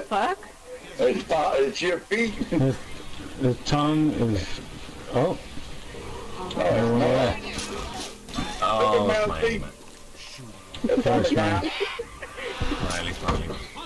fuck? It's your feet. The tongue is... Oh. Oh, Look at my feet. man. First man. Alright, at least finally.